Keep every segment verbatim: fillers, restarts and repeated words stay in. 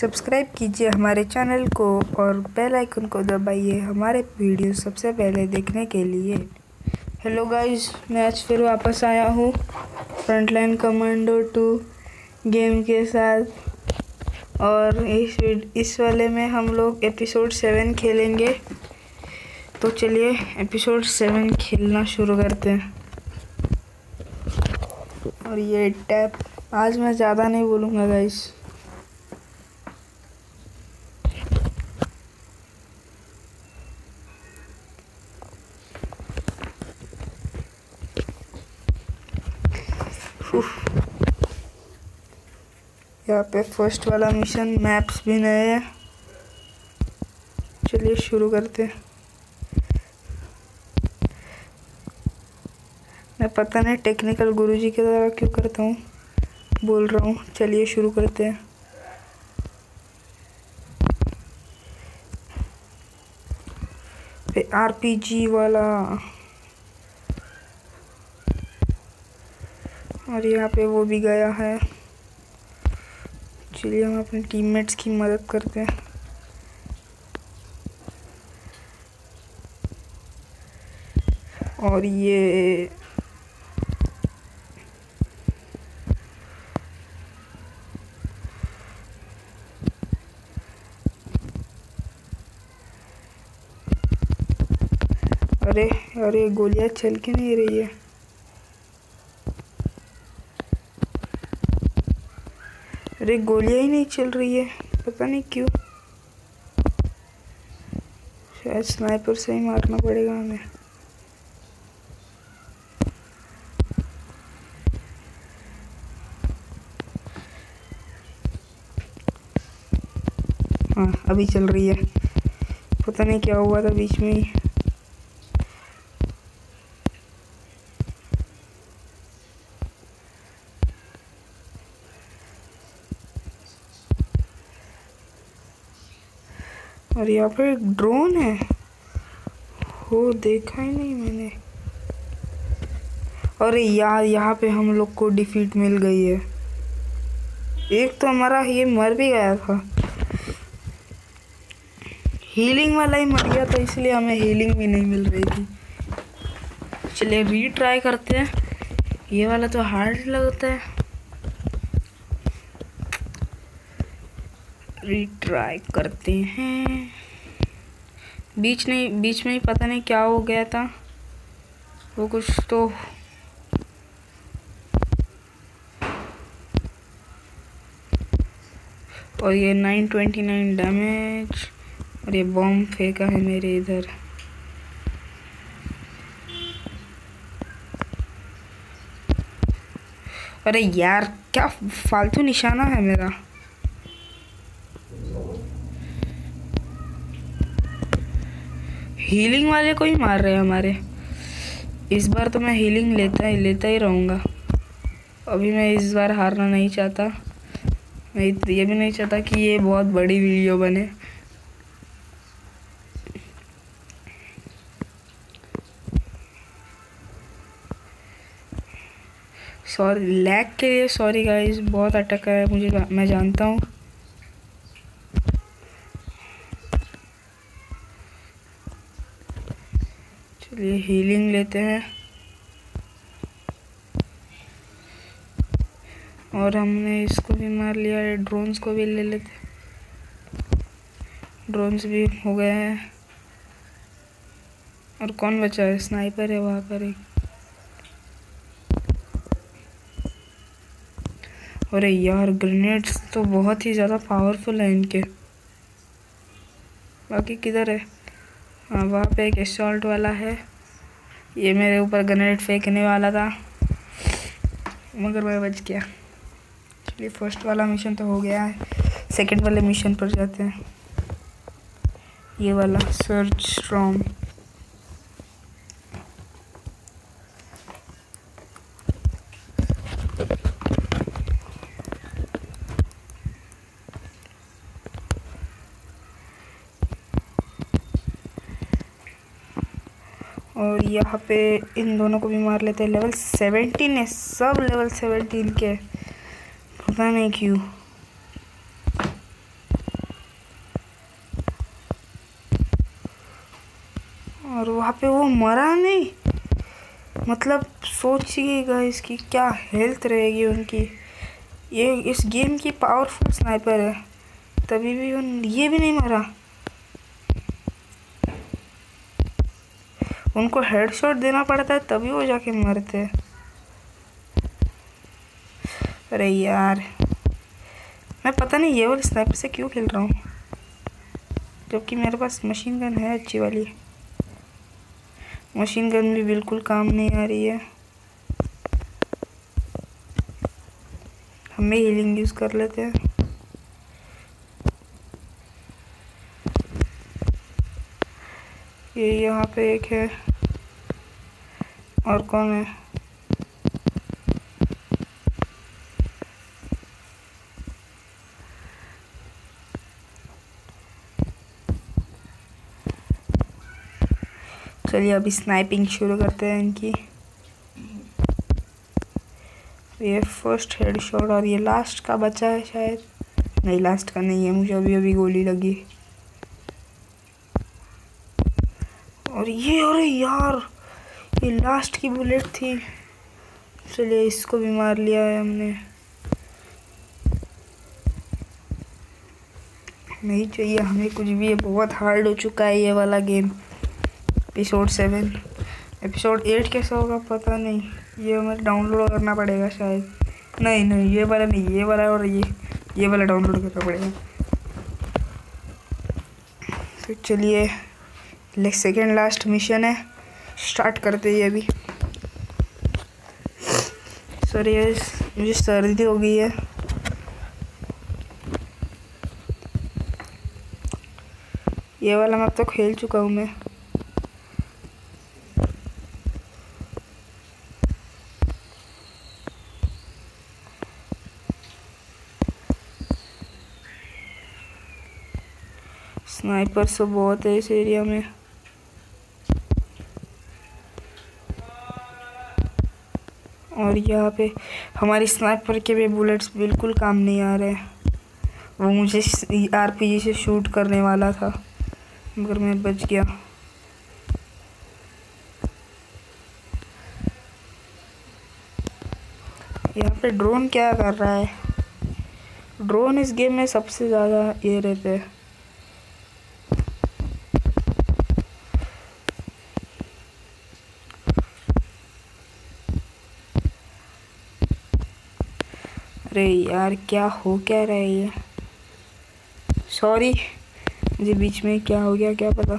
Subscribe कीजिए हमारे channel को और बेल आइकन को दबाइए हमारे वीडियो सबसे पहले देखने के लिए। हेलो गाइस, मैं आज फिर वापस आया हूँ फ्रंटलाइन कमांडो टू गेम के साथ और इस इस वाले में हम लोग एपिसोड सेवन खेलेंगे। तो चलिए एपिसोड सेवन खेलना शुरू करते हैं। और ये टैप आज मैं ज़्यादा नहीं बोलूँगा गाइस। यहाँ पे फर्स्ट वाला मिशन, मैप्स भी नए हैं। चलिए शुरू करते हैं। मैं पता नहीं टेक्निकल गुरुजी की तरह क्यों करता हूँ, बोल रहा हूँ। चलिए शुरू करते हैं। आरपीजी वाला, और यहाँ पे वो भी गया है। चलिए हम अपने टीममेट्स की मदद करते हैं। और ये अरे अरे गोलियां चल के नहीं रही है। अरे गोलियां ही नहीं चल रही है, पता नहीं क्यों। शायद स्नाइपर से ही मारना पड़ेगा हमें। हाँ अभी चल रही है, पता नहीं क्या हुआ था बीच में ही। और यहाँ पर एक ड्रोन है, हो देखा ही नहीं मैंने। अरे यार यहाँ पे हम लोग को डिफीट मिल गई है। एक तो हमारा ये मर भी गया था, हीलिंग वाला ही मर गया था, इसलिए हमें हीलिंग भी नहीं मिल रही थी। चलिए रीट्राई करते हैं। ये वाला तो हार्ड लगता है, रीट्राई करते हैं। बीच नहीं बीच में ही पता नहीं क्या हो गया था, वो कुछ तो। और ये नाइन ट्वेंटी नाइन डैमेज, और ये बॉम्ब फेंका है मेरे इधर। अरे यार क्या फालतू निशाना है मेरा। हीलिंग वाले को ही मार रहे हैं हमारे। इस बार तो मैं हीलिंग लेता ही लेता ही रहूँगा। अभी मैं इस बार हारना नहीं चाहता। मैं ये भी नहीं चाहता कि ये बहुत बड़ी वीडियो बने। सॉरी लैग के लिए, सॉरी गाइस, बहुत अटक रहा है मुझे, मैं जानता हूँ। चलिए हीलिंग लेते हैं। और हमने इसको भी मार लिया है, ड्रोन्स को भी ले लेते। ड्रोन्स भी हो गए हैं। और कौन बचा है? स्नाइपर है वहाँ पर एक। अरे यार ग्रेनेड्स तो बहुत ही ज़्यादा पावरफुल है इनके। बाकी किधर है? हाँ वहाँ पे एक असॉल्ट वाला है। ये मेरे ऊपर ग्रेनेड फेंकने वाला था मगर मैं बच गया। चलिए फर्स्ट वाला मिशन तो हो गया है, सेकंड वाले मिशन पर जाते हैं। ये वाला सर्च स्ट्रॉम। और यहाँ पे इन दोनों को भी मार लेते हैं। लेवल सेवेंटीन है, सब लेवल सेवेंटीन के, पता नहीं क्यों। और वहाँ पे वो मरा नहीं। मतलब सोचिए गाइस कि क्या हेल्थ रहेगी उनकी। ये इस गेम की पावरफुल स्नाइपर है, तभी भी उन ये भी नहीं मरा। उनको हेडशॉट देना पड़ता है तभी वो जाके मरते हैं। अरे यार, मैं पता नहीं ये वाली स्नाइपर से क्यों खेल रहा हूँ, जबकि मेरे पास मशीन गन है अच्छी वाली। मशीन गन भी बिल्कुल काम नहीं आ रही है। हमें हीलिंग यूज़ कर लेते हैं। ये यहाँ पे एक है, और कौन है? चलिए अभी स्नाइपिंग शुरू करते हैं इनकी। ये फर्स्ट हेडशॉट और ये लास्ट का बचा है शायद। नहीं, लास्ट का नहीं है, मुझे अभी अभी गोली लगी। और ये, अरे यार, ये लास्ट की बुलेट थी। चलिए इसको भी मार लिया है हमने। नहीं चाहिए हमें कुछ भी, ये बहुत हार्ड हो चुका है ये वाला game. Episode seven, episode eight कैसा होगा पता नहीं। ये हमें डाउनलोड करना पड़ेगा शायद। नहीं नहीं, ये वाला नहीं, ये वाला और ये ये वाला डाउनलोड करना पड़ेगा। तो चलिए, सेकेंड लास्ट मिशन है, स्टार्ट करते हैं अभी। सॉरी गाइस, मुझे सर्दी हो गई है। ये वाला मैप तो खेल चुका हूँ मैं। स्नाइपर तो बहुत है इस एरिया में। और यहाँ पे हमारी स्नाइपर के भी बुलेट्स बिल्कुल काम नहीं आ रहे। वो मुझे आरपीजी से शूट करने वाला था, मगर मैं बच गया। यहाँ पे ड्रोन क्या कर रहा है? ड्रोन इस गेम में सबसे ज़्यादा ये रहते हैं। अरे यार, क्या हो क्या रहा है ये? सॉरी, मुझे बीच में क्या हो गया क्या पता।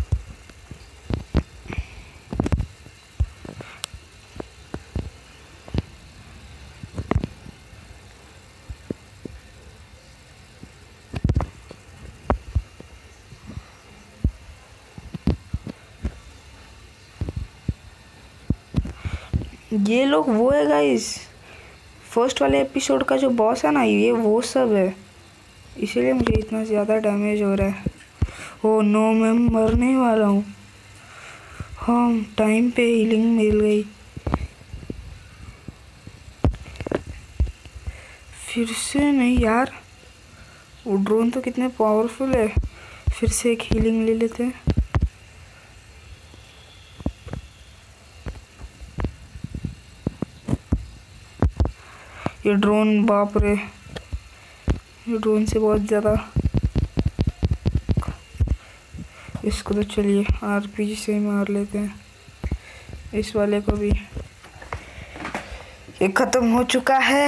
ये लोग वो है गाइस, फर्स्ट वाले एपिसोड का जो बॉस है ना, ये वो सब है, इसीलिए मुझे इतना ज़्यादा डैमेज हो रहा है। ओ नो, मैं मरने वाला हूँ। हाँ, टाइम पे हीलिंग मिल गई। फिर से नहीं यार, वो ड्रोन तो कितने पावरफुल है। फिर से एक हीलिंग ले लेते हैं। ये ड्रोन, बाप रे, ये ड्रोन से बहुत ज़्यादा। इसको तो चलिए आरपीजी से ही मार लेते हैं। इस वाले को भी। ये ख़त्म हो चुका है।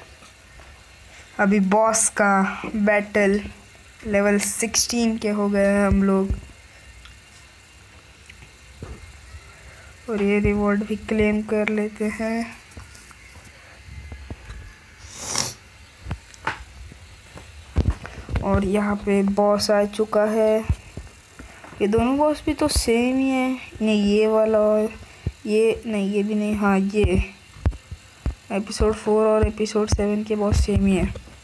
अभी बॉस का बैटल, लेवल सिक्सटीन के हो गए हैं हम लोग। और ये रिवॉर्ड भी क्लेम कर लेते हैं। और यहाँ पे बॉस आ चुका है। ये दोनों बॉस भी तो सेम ही है। नहीं, ये वाला और ये नहीं, ये भी नहीं। हाँ, ये एपिसोड फोर और एपिसोड सेवन के बॉस सेम ही है।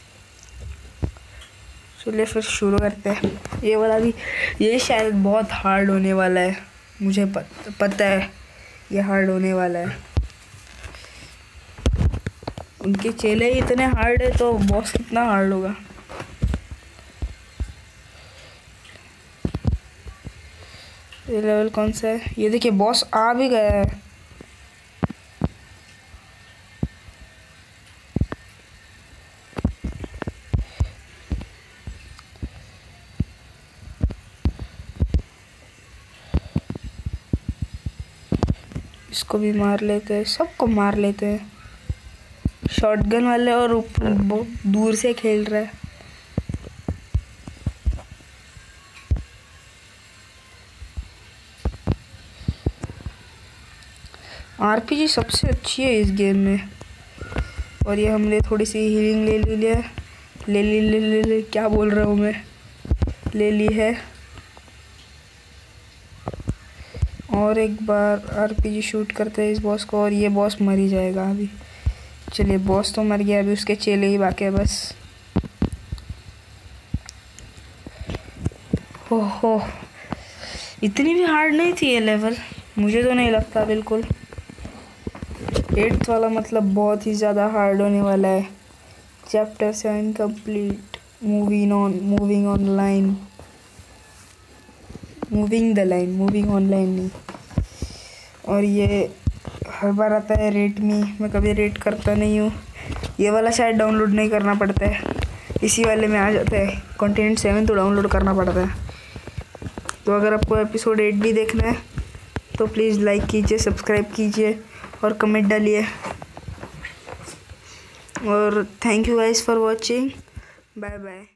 चलिए फिर शुरू करते हैं। ये वाला भी, ये शायद बहुत हार्ड होने वाला है। मुझे पत, पता है ये हार्ड होने वाला है। उनके चेले ही इतने हार्ड है तो बॉस कितना हार्ड होगा। ये लेवल कौन सा है? ये देखिए बॉस आ भी गया है। इसको भी मार लेते हैं, सबको मार लेते हैं। शॉटगन वाले और ऊपर बहुत दूर से खेल रहा है। आरपीजी सबसे अच्छी है इस गेम में। और ये हमने थोड़ी सी हीलिंग ले ली लिया ले ली ले ले ले क्या बोल रहा हूँ मैं, ले ली है। और एक बार आरपीजी शूट करते हैं इस बॉस को और ये बॉस मर ही जाएगा अभी। चलिए बॉस तो मर गया, अभी उसके चेले ही बाकी है बस। हो हो इतनी भी हार्ड नहीं थी ये लेवल, मुझे तो नहीं लगता बिल्कुल। एट्थ वाला मतलब बहुत ही ज़्यादा हार्ड होने वाला है। Chapter seven complete, moving on moving on line moving the line moving on line नहीं। और ये हर बार आता है रेट मी, मैं कभी रेट करता नहीं हूँ। ये वाला शायद डाउनलोड नहीं करना पड़ता है, इसी वाले में आ जाता है। कॉन्टिनेंट सेवन तो डाउनलोड करना पड़ता है। तो अगर आपको एपिसोड एट भी देखना है तो प्लीज़ लाइक कीजिए, सब्सक्राइब कीजिए और कमेंट डालिए। और thank you guys for watching, bye bye.